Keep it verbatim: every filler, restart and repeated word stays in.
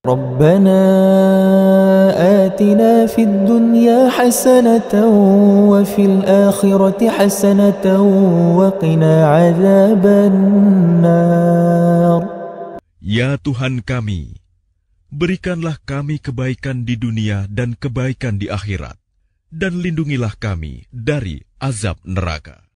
ربنا آتنا في الدنيا حسنة وفي الآخرة حسنة وقنا عذاب النار. Ya Tuhan kami, berikanlah kami kebaikan di dunia dan kebaikan di akhirat, dan lindungilah kami dari azab neraka.